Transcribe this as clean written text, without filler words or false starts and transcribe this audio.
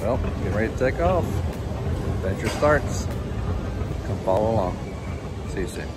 Well, getting ready to take off. Adventure starts. Come follow along. See you soon.